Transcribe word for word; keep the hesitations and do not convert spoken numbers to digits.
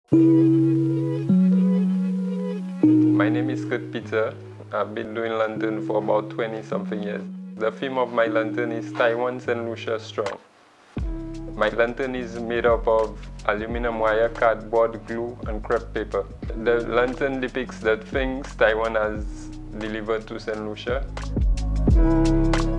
My name is Peter. I've been doing lantern for about twenty something years. The theme of my lantern is Taiwan Saint Lucia Strong. My lantern is made up of aluminum wire, cardboard, glue, and crepe paper. The lantern depicts the things Taiwan has delivered to Saint Lucia.